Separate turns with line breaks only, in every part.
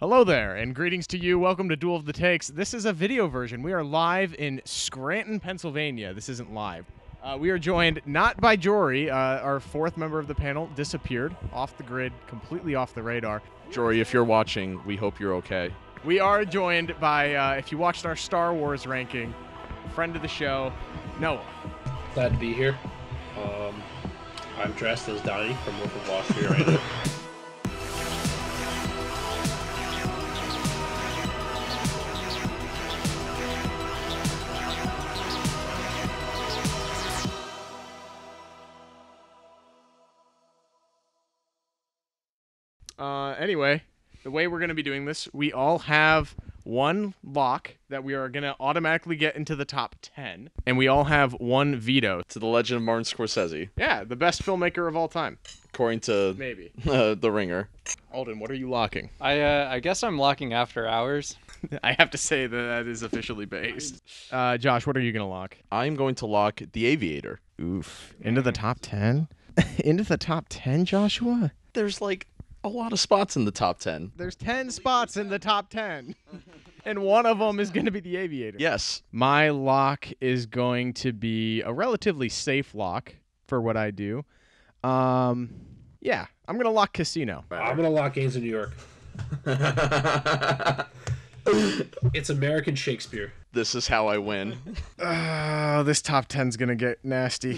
Hello there, and greetings to you. Welcome to Duel of the Takes. This is a video version. We are live in Scranton, Pennsylvania. This isn't live. We are joined not by Jory, our fourth member of the panel, disappeared off the grid, completely off the radar.
Jory, if you're watching, we hope you're okay.
We are joined by, if you watched our Star Wars ranking, friend of the show, Noah.
Glad to be here. I'm dressed as Donnie from Wolf of Wall Street right now.
Anyway, the way we're going to be doing this, we all have one lock that we are going to automatically get into the top 10, and we all have one veto.
To the legend of Martin Scorsese,
Yeah, the best filmmaker of all time.
according to
Maybe.
The Ringer.
Alden, what are you locking?
I guess I'm locking After Hours.
I have to say that is officially based. Josh, what are you going to lock?
I'm going to lock The Aviator.
Oof. Into the top 10? Into the top 10, Joshua?
There's like a lot of spots in the top 10.
There's 10 spots in the top 10. And one of them is going to be The Aviator.
Yes.
My lock is going to be a relatively safe lock for what I do. Yeah, I'm going to lock Casino.
I'm going to lock Gangs of New York. It's American Shakespeare.
This is how I win.
Oh, this top 10's going to get nasty.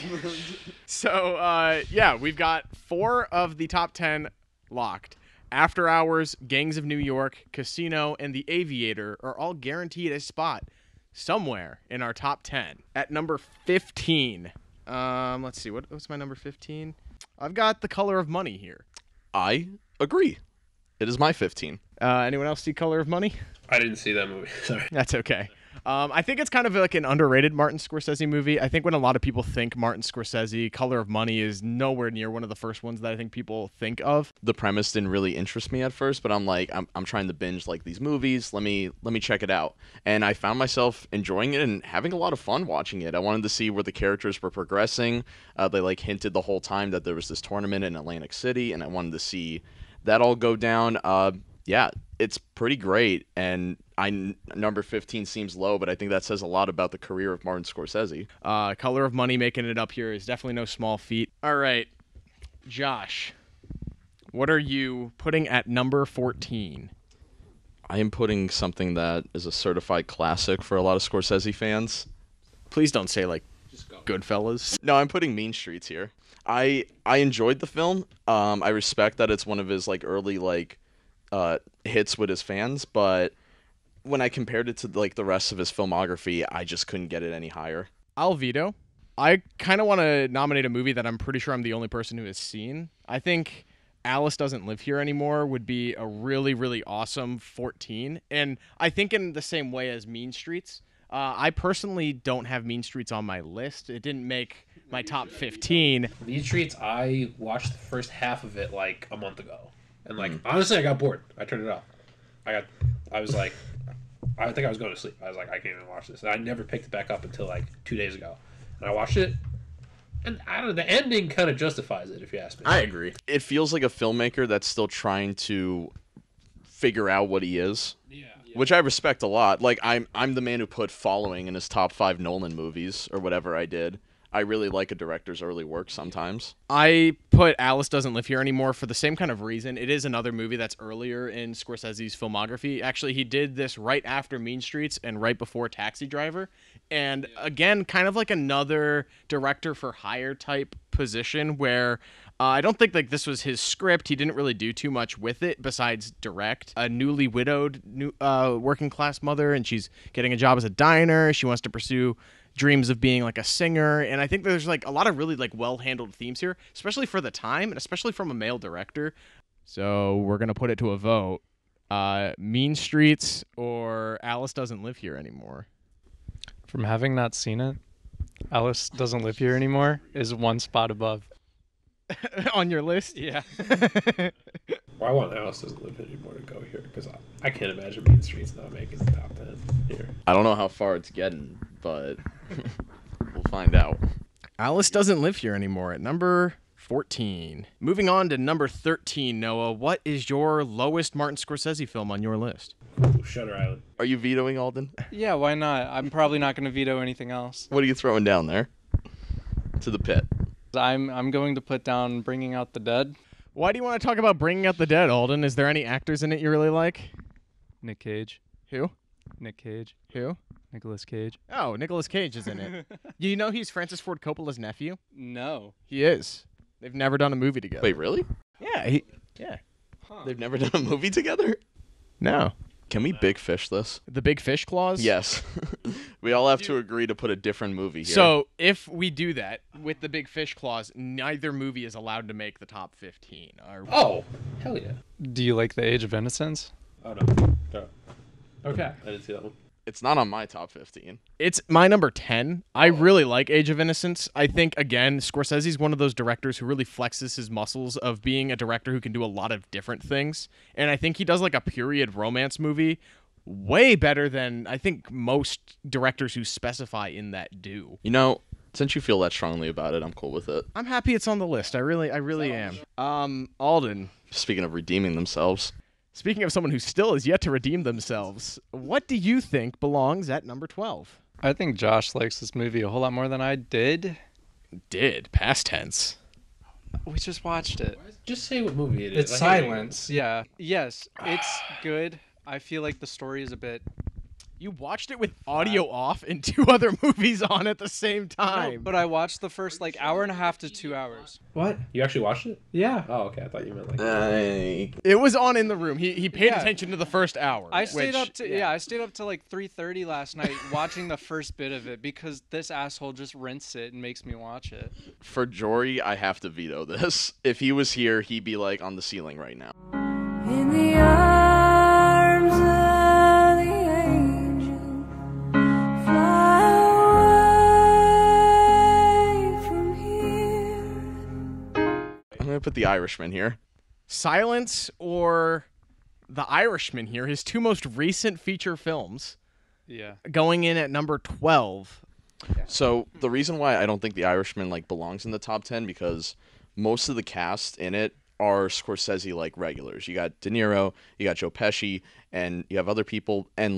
So, yeah, we've got 4 of the top 10 locked. After Hours, Gangs of New York, Casino, and The Aviator are all guaranteed a spot somewhere in our top 10. At number 15, let's see, what's my number 15? I've got The Color of Money here.
I agree. It is my 15.
Anyone else see Color of Money?
I didn't see that movie. Sorry.
That's okay. I think it's kind of like an underrated Martin Scorsese movie. I think when a lot of people think Martin Scorsese, Color of Money is nowhere near one of the first ones that I think people think of.
The premise didn't really interest me at first, but I'm like, I'm trying to binge like these movies. Let me check it out. And I found myself enjoying it and having a lot of fun watching it. I wanted to see where the characters were progressing. They like hinted the whole time that there was this tournament in Atlantic City, and I wanted to see that all go down. Yeah, it's pretty great, and number 15 seems low, but I think that says a lot about the career of Martin Scorsese.
Color of Money making it up here is definitely no small feat. All right, Josh, what are you putting at number 14?
I am putting something that is a certified classic for a lot of Scorsese fans.
Please don't say, like,
Just go.
Goodfellas.
No, I'm putting Mean Streets here. I enjoyed the film. I respect that it's one of his like early like hits with his fans, but when I compared it to like the rest of his filmography, I just couldn't get it any higher.
I'll veto. I kind of want to nominate a movie that I'm pretty sure I'm the only person who has seen. I think Alice Doesn't Live Here Anymore would be a really, really awesome 14. And I think in the same way as Mean Streets, I personally don't have Mean Streets on my list. It didn't make my top 15.
Mean Streets, I watched the first half of it like a month ago. And like, honestly, I got bored. I turned it off. I was like, I think I was going to sleep. I was like, I can't even watch this. And I never picked it back up until like 2 days ago. And I watched it. And I don't know, the ending kind of justifies it, if you ask me.
I agree. It feels like a filmmaker that's still trying to figure out what he is.
Yeah.
Which I respect a lot. Like I'm the man who put Following in his top 5 Nolan movies or whatever I did. I really like a director's early work sometimes.
I put Alice Doesn't Live Here Anymore for the same kind of reason. It is another movie that's earlier in Scorsese's filmography. Actually, he did this right after Mean Streets and right before Taxi Driver. And again, kind of like another director for hire type position where I don't think like this was his script. He didn't really do too much with it besides direct. A newly widowed working class mother, and she's getting a job as a diner. She wants to pursue dreams of being like a singer, and I think there's like a lot of really like well-handled themes here, especially for the time and especially from a male director. So we're gonna put it to a vote. Mean Streets or Alice Doesn't Live Here Anymore.
From having not seen it, Alice Doesn't Live Here Anymore is one spot above.
On your list?
Yeah.
Well, I want Alice Doesn't Live Anymore to go here because I can't imagine Mean Streets not making the top 10 here.
I don't know how far it's getting, but we'll find out.
Alice Doesn't Live Here Anymore at number 14. Moving on to number 13, Noah. What is your lowest Martin Scorsese film on your list?
Ooh, Shutter Island.
Are you vetoing, Alden?
Yeah, why not? I'm probably not going to veto anything else.
What are you throwing down there? To the pit.
I'm going to put down Bringing Out the Dead.
Why do you want to talk about Bringing Out the Dead, Alden? Is there any actors in it you really like?
Nick Cage.
Who?
Nick Cage.
Who?
Nicolas Cage.
Oh, Nicolas Cage is in it. You know he's Francis Ford Coppola's nephew?
No.
He is. They've never done a movie together.
Wait, really?
Yeah. Yeah.
They've never done a movie together?
No.
Can we big fish this?
The Big Fish clause?
Yes. We all have to agree to put a different movie here.
So if we do that with the Big Fish clause, neither movie is allowed to make the top 15.
Oh, hell yeah.
Do you like The Age of Innocence?
Oh, no. No. Okay. I didn't see that one.
It's not on my top 15.
It's my number 10. I really like Age of Innocence. I think, again, Scorsese's one of those directors who really flexes his muscles of being a director who can do a lot of different things. And I think he does like a period romance movie way better than I think most directors who specify in that do.
You know, since you feel that strongly about it, I'm cool with it.
I'm happy it's on the list. I really am. Alden.
Speaking of redeeming themselves.
Speaking of someone who still is yet to redeem themselves, what do you think belongs at number 12?
I think Josh likes this movie a whole lot more than I did.
Did. Past tense.
We just watched it.
Just say what movie it is.
It's Silence. Yeah. Yes, it's good. I feel like the story is a bit...
You watched it with audio off and 2 other movies on at the same time.
No, but I watched the first hour and a half to 2 hours.
What? You actually watched it?
Yeah.
Oh, okay. I thought you meant like...
It was on in the room. He paid attention to the first hour.
I stayed up to I stayed up to like 3:30 last night watching the first bit of it because this asshole just rents it and makes me watch it.
For Jory, I have to veto this. If he was here, he'd be like on the ceiling right now.
In the arms of the angel, fly away from here.
I'm going to put The Irishman here.
Silence or The Irishman here, his 2 most recent feature films,
Yeah.
going in at number 12.
So the reason why I don't think The Irishman belongs in the top 10 because most of the cast in it are Scorsese regulars. You got De Niro, you got Joe Pesci, and you have other people, and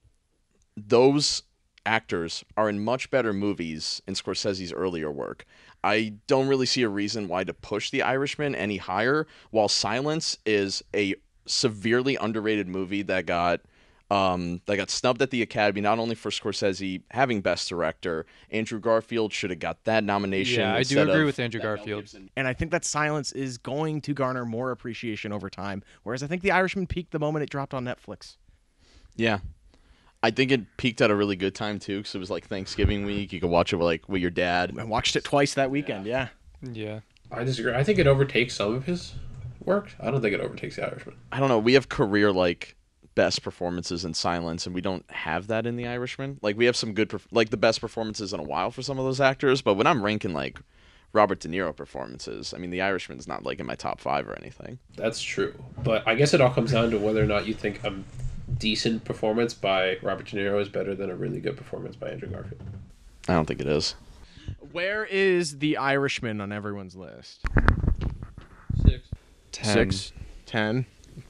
those actors are in much better movies in Scorsese's earlier work. I don't really see a reason why to push The Irishman any higher, while Silence is a severely underrated movie that got snubbed at the Academy, not only for Scorsese having Best Director. Andrew Garfield should have got that nomination.
Yeah, I do agree with Andrew Garfield.
And I think that Silence is going to garner more appreciation over time, whereas I think The Irishman peaked the moment it dropped on Netflix.
Yeah. I think it peaked at a really good time, too, because it was Thanksgiving week. You could watch it with your dad.
I watched it twice that weekend, yeah.
Yeah.
I disagree. I think it overtakes some of his work. I don't think it overtakes The Irishman.
I don't know. We have career, best performances in Silence, and we don't have that in The Irishman. We have some good, the best performances in a while for some of those actors, but when I'm ranking, Robert De Niro performances, I mean, The Irishman's not, in my top 5 or anything.
That's true. But I guess it all comes down to whether or not you think a decent performance by Robert De Niro is better than a really good performance by Andrew Garfield.
I don't think it is.
Where is The Irishman on everyone's list?
6.
10.
6, 10.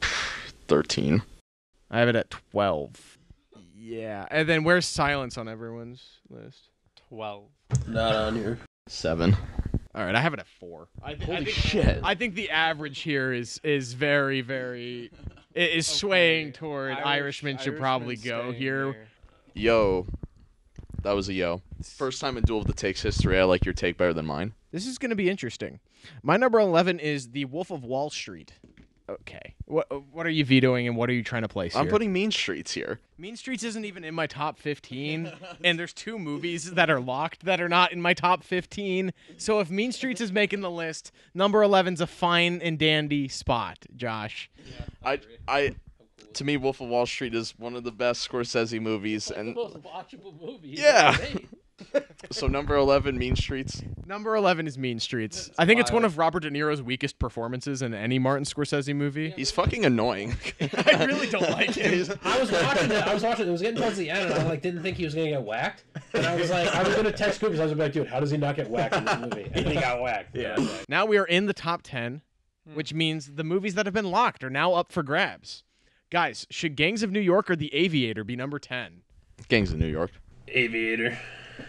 13.
I have it at 12. Yeah. And then where's Silence on everyone's list?
12.
Not on here.
7.
All right, I have it at 4.
Holy shit.
I think the average here is very, very... It is swaying toward Irishman should probably go here.
Yo. That was a yo. First time in Duel of the Takes history, I like your take better than mine.
This is going to be interesting. My number 11 is The Wolf of Wall Street. Okay. What are you vetoing and what are you trying to place here?
I'm putting Mean Streets here.
Mean Streets isn't even in my top 15, and there's 2 movies that are locked that are not in my top 15. So if Mean Streets is making the list, number 11's a fine and dandy spot, Josh.
Yeah, to me, Wolf of Wall Street is one of the best Scorsese movies, and
most watchable movie.
Yeah. So number 11, Mean Streets.
Number 11 is Mean Streets. I think it's one of Robert De Niro's weakest performances in any Martin Scorsese movie.
He's fucking annoying.
I really don't like him.
I was watching it. It was getting towards the end, and I didn't think he was gonna get whacked. And I was like, I was gonna text Scoop because I was like, dude, how does he not get whacked in this movie? And he got whacked.
Yeah.
Now we are in the top 10, which means the movies that have been locked are now up for grabs. Guys, should Gangs of New York or The Aviator be number 10?
Gangs of New York.
Aviator.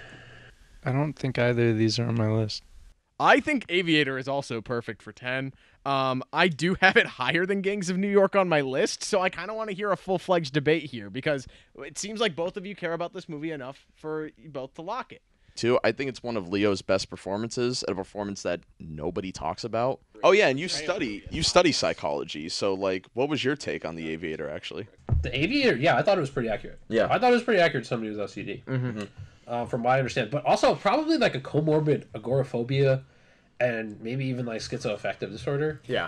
I don't think either of these are on my list.
I think Aviator is also perfect for 10. I do have it higher than Gangs of New York on my list, so I kind of want to hear a full-fledged debate here because it seems like both of you care about this movie enough for you both to lock it.
Too, I think it's one of Leo's best performances, a performance that nobody talks about. Oh yeah, and you study psychology, so like, what was your take on The Aviator actually?
The Aviator, yeah, I thought it was pretty accurate.
Yeah.
I thought it was pretty accurate to somebody who's OCD. From what I understand. But also probably like a comorbid agoraphobia and maybe even like schizoaffective disorder.
Yeah.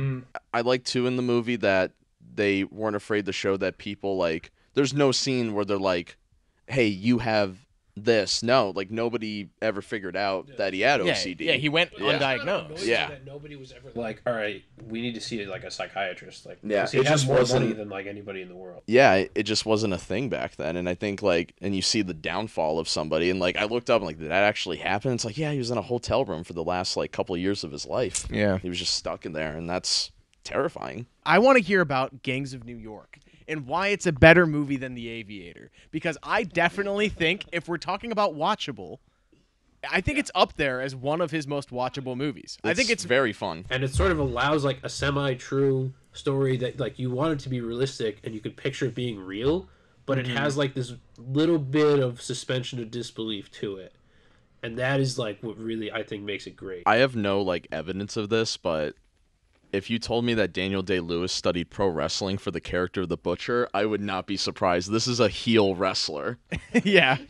I like too in the movie that they weren't afraid to show that people like, there's no scene where they're like, hey, you have this. No, like nobody ever figured out that he had OCD.
Yeah, he went
Yeah.
undiagnosed.
Yeah.
That nobody was ever like, all right, we need to see like a psychiatrist. Like,
Yeah,
he
it
has
just
more
wasn't-
money than like anybody in the world.
Yeah, it just wasn't a thing back then. And I think like, and you see the downfall of somebody, and like I looked up and like, did that actually happen? It's like, yeah, he was in a hotel room for the last like couple of years of his life.
Yeah.
He was just stuck in there, and that's terrifying.
I want to hear about Gangs of New York and why it's a better movie than The Aviator. Because I definitely think if we're talking about watchable, I think it's up there as one of his most watchable movies. I think it's
very fun.
And it sort of allows like a semi-true story that like you want it to be realistic and you could picture it being real, but it has like this little bit of suspension of disbelief to it. And that is like what really I think makes it great.
I have no like evidence of this, but if you told me that Daniel Day-Lewis studied pro wrestling for the character of the Butcher, I would not be surprised. This is a heel wrestler.
yeah.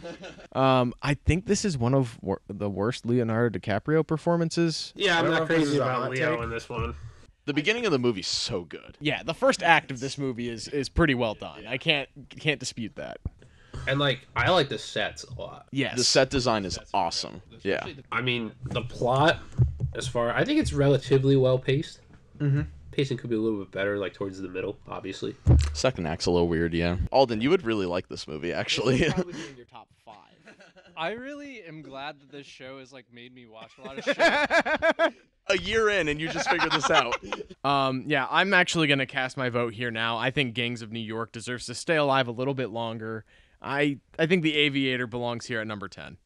I think this is one of the worst Leonardo DiCaprio performances.
Yeah, I'm
I don't
not
know if this
crazy
is a
about
hot
Leo
take.
in this one.
The beginning of the movie's so good.
Yeah, the first act of this movie is pretty well done. I can't dispute that.
And like I like the sets a lot.
Yes.
The set design is awesome. Yeah.
I mean, the plot, I think it's relatively well paced. Pacing could be a little bit better, like towards the middle, obviously.
Second act's a little weird, yeah. Alden, you would really like this movie, actually.
Probably in your top 5.
I really am glad that this show has like made me watch a lot of shit.
A year in, and you just figured this out.
Yeah, I'm actually going to cast my vote here now. I think Gangs of New York deserves to stay alive a little bit longer. I think The Aviator belongs here at number 10.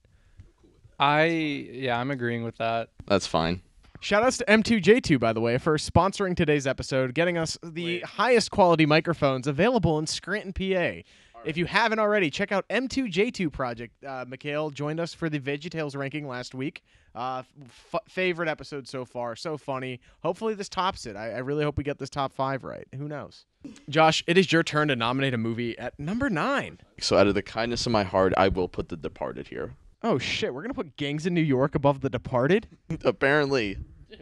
I'm agreeing with that.
That's fine.
Shoutouts to M2J2, by the way, for sponsoring today's episode, getting us the highest quality microphones available in Scranton, PA. If you haven't already, check out M2J2 Project. Mikhail joined us for the VeggieTales ranking last week. Favorite episode so far. So funny. Hopefully this tops it. I really hope we get this top 5 right. Who knows? Josh, it is your turn to nominate a movie at number 9.
So out of the kindness of my heart, I will put The Departed here.
Oh, shit. We're going to put Gangs in New York above The Departed?
Apparently.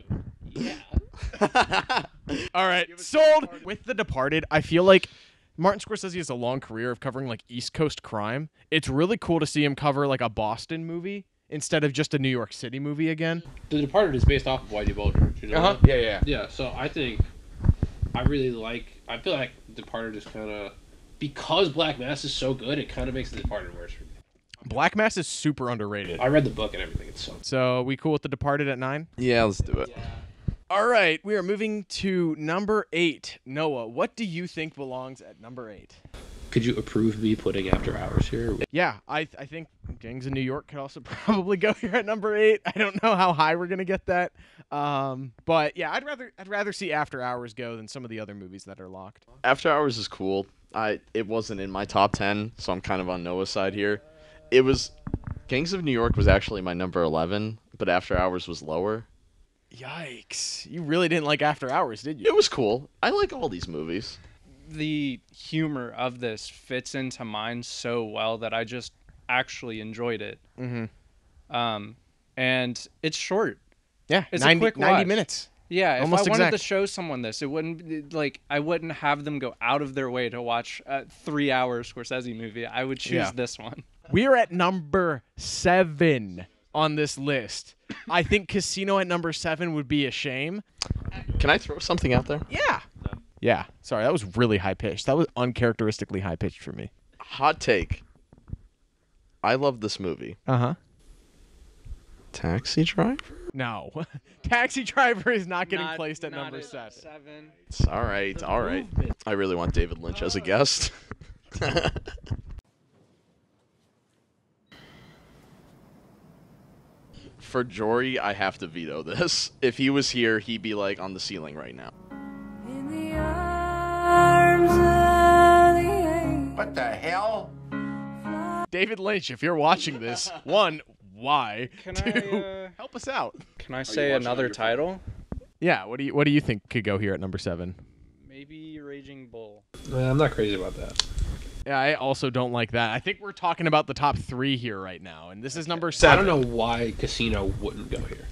All right. Sold. With The Departed, I feel like Martin Scorsese has a long career of covering like East Coast crime. It's really cool to see him cover like a Boston movie instead of just a New York City movie again.
The Departed is based off of Whitey Bulger. You know that?
Yeah.
Yeah, so I think I feel like The Departed is kind of, because Black Mass is so good, it kind of makes The Departed worse for me.
Black Mass is super underrated.
I read the book and everything. It's so.
So we cool with The Departed at 9?
Yeah, let's do it.
All right, we are moving to number 8. Noah, what do you think belongs at number 8?
Could you approve me putting After Hours here?
Yeah, I think Gangs in New York could also probably go here at number 8. I don't know how high we're gonna get that, but yeah, I'd rather see After Hours go than some of the other movies that are locked.
After Hours is cool. It wasn't in my top 10, so I'm kind of on Noah's side here. It was Gangs of New York was actually my number 11, but After Hours was lower.
Yikes! You really didn't like After Hours, did you?
It was cool. I like all these movies.
The humor of this fits into mine so well that I just actually enjoyed it. And it's short.
Yeah,
It's
90,
a quick
90
watch.
minutes.
Yeah, if
Almost
I wanted to
exact.
show someone this, it wouldn't like I wouldn't have them go out of their way to watch a 3-hour Scorsese movie. I would choose
Yeah.
this one.
We are at number 7 on this list. I think Casino at number 7 would be a shame.
Can I throw something out there?
Yeah. Yeah. Sorry, that was really high pitched. That was uncharacteristically high pitched for me.
Hot take. I love this movie.
Uh-huh.
Taxi Driver?
No. Taxi Driver is not getting placed at
not
number
at
7.
7.
It's all right. All right. I really want David Lynch as a guest. For Jory, I have to veto this. If he was here, he'd be like on the ceiling right now.
In the arms of the angel.
What the hell?
David Lynch, if you're watching this, one, why?
Can
Two,
I
help us out.
can I say another title?
Yeah, what do you think could go here at number 7?
Maybe Raging Bull.
I'm not crazy about that.
Yeah, I also don't like that. I think we're talking about the top 3 here right now, and this is number
I
7.
don't know why Casino wouldn't go here.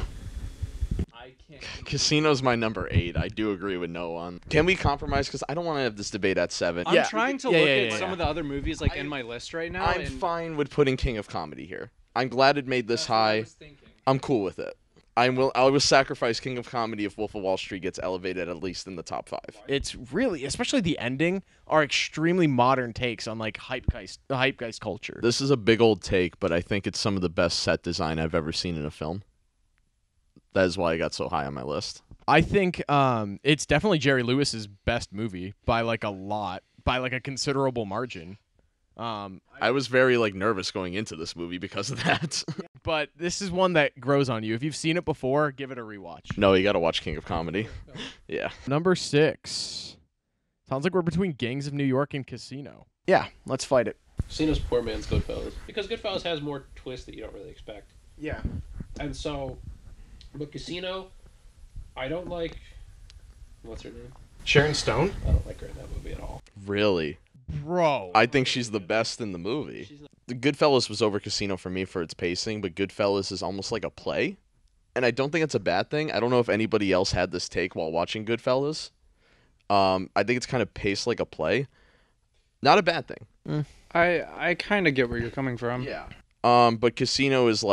I can't.
Casino's my number 8. I do agree with Noah on. Can we compromise? Because I don't want to have this debate at 7.
I'm trying to
Yeah,
look
yeah,
at
yeah,
some
yeah.
of the other movies like in my list right now.
I'm
and
fine with putting King of Comedy here. I'm glad it made this high. I'm cool with it. I will sacrifice King of Comedy if Wolf of Wall Street gets elevated at least in the top 5.
It's really, especially the ending, are extremely modern takes on like hypegeist culture.
This is a big old take, but I think it's some of the best set design I've ever seen in a film. That is why I got so high on my list.
I think it's definitely Jerry Lewis's best movie by like a lot, by like a considerable margin.
I was very nervous going into this movie because of that.
But this is one that grows on you. If you've seen it before, give it a rewatch.
No, you got to watch King of Comedy. Yeah.
Number 6. Sounds like we're between Gangs of New York and Casino. Yeah, let's fight it.
Casino's poor man's Goodfellas. Because Goodfellas has more twists that you don't really expect.
Yeah.
And so, but Casino, I don't like. What's her name?
Sharon Stone?
I don't like her in that movie at all.
Really?
Bro.
I think she's the best in the movie. The Goodfellas was over Casino for me for its pacing, but Goodfellas is almost like a play. And I don't think it's a bad thing. I don't know if anybody else had this take while watching Goodfellas. I think it's kind of paced like a play. Not a bad thing.
I kind of get where you're coming from.
Yeah. But Casino is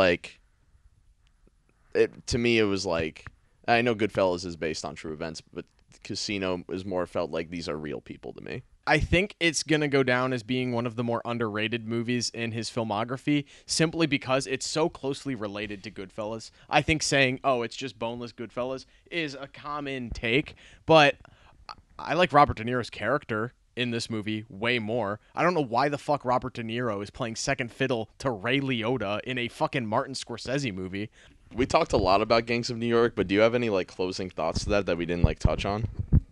to me it was like, I know Goodfellas is based on true events, but Casino is more felt like these are real people to me.
I think it's going to go down as being one of the more underrated movies in his filmography simply because it's so closely related to Goodfellas. I think saying, oh, it's just boneless Goodfellas is a common take, but I like Robert De Niro's character in this movie way more. I don't know why the fuck Robert De Niro is playing second fiddle to Ray Liotta in a fucking Martin Scorsese movie.
We talked a lot about Gangs of New York, but do you have any closing thoughts to that we didn't touch on?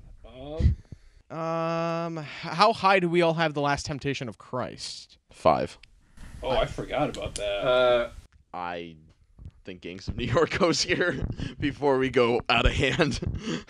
How high do we all have The Last Temptation of Christ?
5.
Oh, I forgot about that.
I think Gangs of New York goes here before we go out of hand.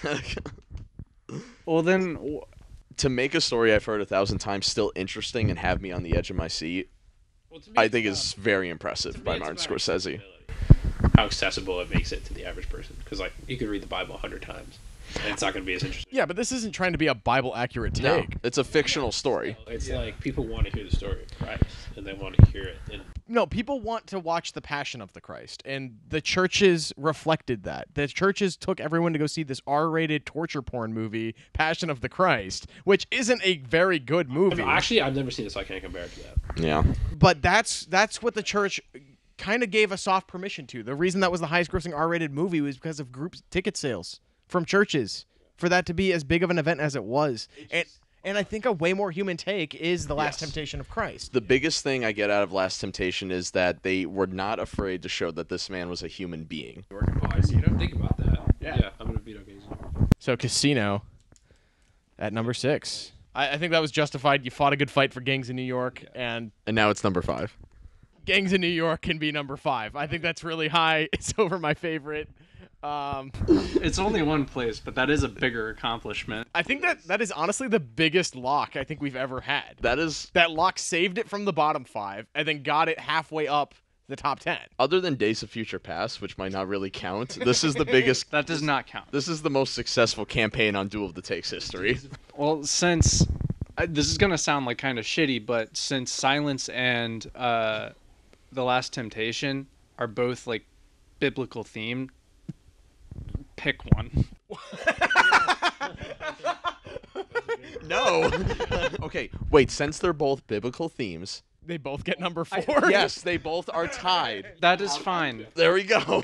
Well, then,
To make a story I've heard 1,000 times still interesting and have me on the edge of my seat,
Well, to me,
I
it's
think
about-
is very impressive
to me,
by
it's
Martin
about
Scorsese.
accessibility. How accessible it makes it to the average person. Because you could read the Bible 100 times, and it's not going to be as interesting.
Yeah, but this isn't trying to be a Bible accurate
No,
take.
it's a fictional story.
It's like people want to hear the story of Christ, and they want to hear it. And
No, people want to watch The Passion of the Christ, and the churches reflected that. The churches took everyone to go see this R-rated torture porn movie, Passion of the Christ, which isn't a very good movie.
actually, I've never seen it, so I can't compare it to that.
Yeah.
But that's what the church kind of gave a soft permission to. The reason that was the highest grossing R-rated movie was because of group ticket sales from churches for that to be as big of an event as it was. And I think a way more human take is The Last Temptation of Christ.
The biggest thing I get out of Last Temptation is that they were not afraid to show that this man was a human being.
Think about that. Yeah, I'm gonna veto Gaze.
So Casino at number 6. I think that was justified. You fought a good fight for Gangs in New York, and
And now it's number 5.
Gangs in New York can be number 5. I think that's really high. It's over my favorite.
it's only one place, but that is a bigger accomplishment.
I think that is honestly the biggest lock I think we've ever had.
That
Lock saved it from the bottom 5 and then got it halfway up the top 10.
other than Days of Future Past, which might not really count, this is the biggest.
That does not count.
This is the most successful campaign on Duel of the Takes history.
Well, since this is gonna sound kind of shitty, but since Silence and The Last Temptation are both biblical themed, pick one.
No. Okay, wait. Since they're both biblical themes,
They both get number 4.
Yes, they both are tied.
That is fine.
There we go.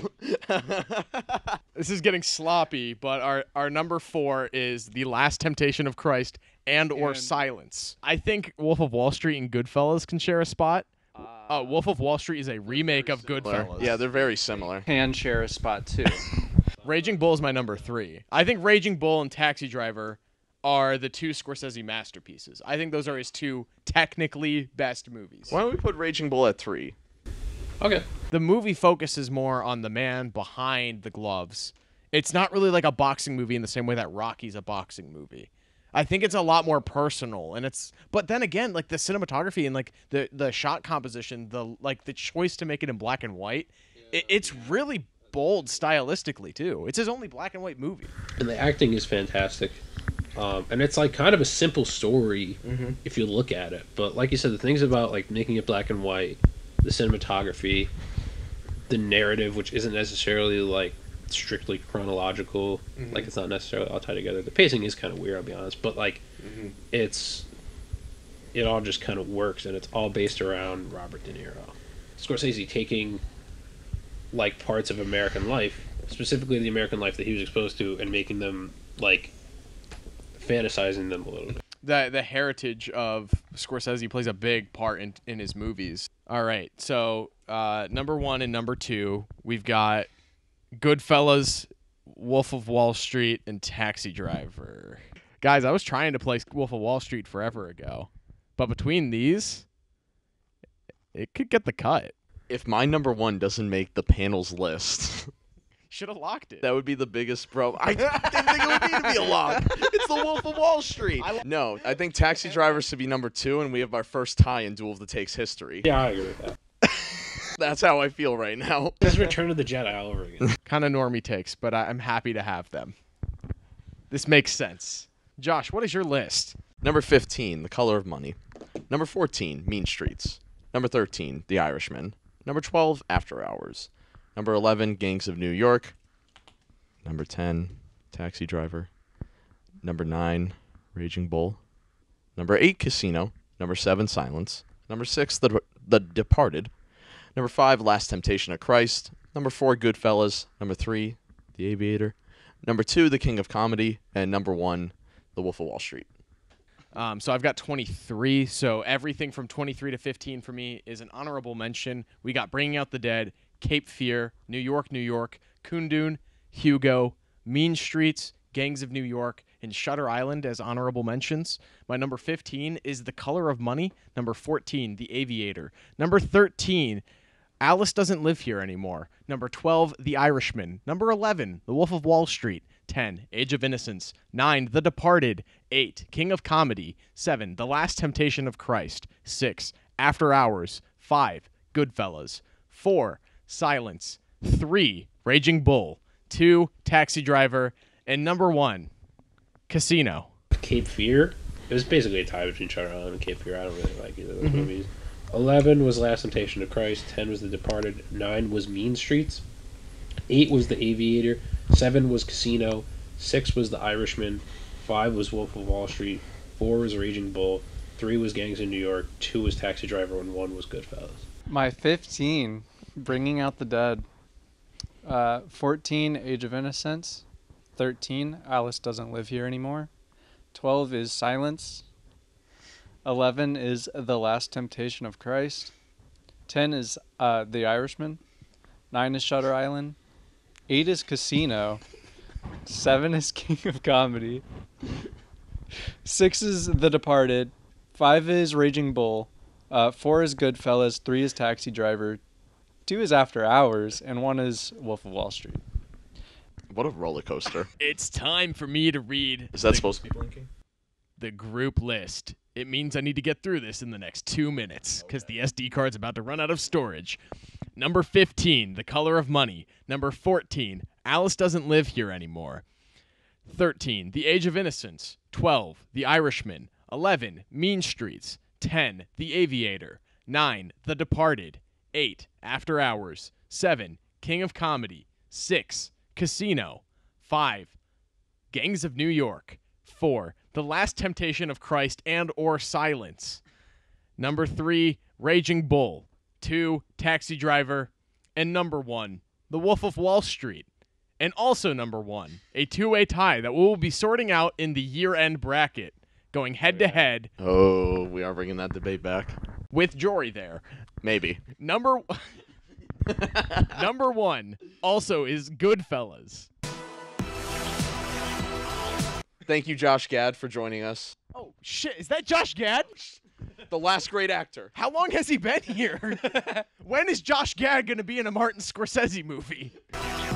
This is getting sloppy, but our number 4 is The Last Temptation of Christ and/or
And-
Silence. I think Wolf of Wall Street and Goodfellas can share a spot. Wolf of Wall Street is a remake of Goodfellas.
Yeah, they're very similar.
Can share a spot too.
Raging Bull is my number 3. I think Raging Bull and Taxi Driver are the 2 Scorsese masterpieces. I think those are his 2 technically best movies.
Why don't we put Raging Bull at 3?
Okay.
The movie focuses more on the man behind the gloves. It's not really like a boxing movie in the same way that Rocky's a boxing movie. I think it's a lot more personal, and but then again, like the cinematography and like the shot composition, the choice to make it in black and white, it's really bold stylistically too. It's his only black and white movie.
And the acting is fantastic. And it's like kind of a simple story if you look at it. But like you said, the things about like making it black and white, the cinematography, the narrative, which isn't necessarily like strictly chronological, like it's not necessarily all tied together. The pacing is kind of weird, I'll be honest, but like it all just kind of works, and it's all based around Robert De Niro. Scorsese taking like parts of American life, specifically the American life that he was exposed to, and making them like fantasizing them a little bit.
The heritage of Scorsese plays a big part in his movies. All right, so number 1 and number 2, we've got Goodfellas, Wolf of Wall Street, and Taxi Driver. Guys, I was trying to place Wolf of Wall Street forever ago, but between these, it could get the cut.
If my number 1 doesn't make the panel's list,
Should have locked it.
that would be the biggest problem. I didn't think it would need to be a lock. It's the Wolf of Wall Street. No, I think Taxi Driver should be number 2, and we have our first tie in Duel of the Takes history.
Yeah, I agree with that.
That's how I feel right now.
It's Return of the Jedi all over again.
Kind of normie takes, but I'm happy to have them. This makes sense. Josh, what is your list?
Number 15, The Color of Money. Number 14, Mean Streets. Number 13, The Irishman. Number 12, After Hours. Number 11, Gangs of New York. Number 10, Taxi Driver. Number 9, Raging Bull. Number 8, Casino. Number 7, Silence. Number 6, The Departed. Number 5, Last Temptation of Christ. Number 4, Goodfellas. Number 3, The Aviator. Number 2, The King of Comedy. And number 1, The Wolf of Wall Street.
So I've got 23. So everything from 23 to 15 for me is an honorable mention. We got Bringing Out the Dead, Cape Fear, New York, Kundun, Hugo, Mean Streets, Gangs of New York, and Shutter Island as honorable mentions. My number 15 is The Color of Money. Number 14, The Aviator. Number 13, Alice Doesn't Live Here Anymore. Number 12, The Irishman. Number 11, The Wolf of Wall Street. 10, Age of Innocence. 9, The Departed. 8, King of Comedy. 7, The Last Temptation of Christ. 6, After Hours. 5, Goodfellas. 4, Silence. 3, Raging Bull. 2, Taxi Driver. And number 1, Casino.
Cape Fear. It was basically a tie between Shutter Island and Cape Fear. I don't really like either of those movies. 11 was Last Temptation of Christ. 10 was The Departed. 9 was Mean Streets. 8 was The Aviator. 7 was Casino. 6 was The Irishman. 5 was Wolf of Wall Street. 4 was Raging Bull. 3 was Gangs in New York. 2 was Taxi Driver. And 1 was Goodfellas.
My 15, Bringing Out the Dead. 14, Age of Innocence. 13, Alice Doesn't Live Here Anymore. 12 is Silence. 11 is The Last Temptation of Christ. 10 is The Irishman. 9 is Shutter Island. 8 is Casino. 7 is King of Comedy. 6 is The Departed. 5 is Raging Bull. 4 is Goodfellas. 3 is Taxi Driver. 2 is After Hours. And 1 is Wolf of Wall Street.
What a roller coaster.
It's time for me to read
Is that supposed to be blinking?
the group list. It means I need to get through this in the next 2 minutes because the SD card's about to run out of storage. Number 15, The Color of Money. Number 14, Alice Doesn't Live Here Anymore. 13, The Age of Innocence. 12, The Irishman. 11, Mean Streets. 10, The Aviator. 9, The Departed. 8, After Hours. 7, King of Comedy. 6, Casino. 5, Gangs of New York. 4, The Last Temptation of Christ and or Silence. Number 3, Raging Bull. 2, Taxi Driver. And number 1, The Wolf of Wall Street. And also number 1, a two-way tie that we will be sorting out in the year-end bracket, going head-to-head
Oh, we are bringing that debate back.
with Jory there.
Maybe.
Number 1 also is Goodfellas.
Thank you, Josh Gad, for joining us.
Oh, shit. Is that Josh Gad?
The last great actor.
How long has he been here? When is Josh Gad going to be in a Martin Scorsese movie?